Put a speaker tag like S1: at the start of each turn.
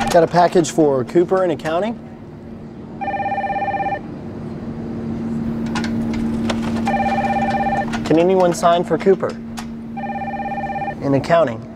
S1: Got a package for Cooper in accounting. Can anyone sign for Cooper in accounting?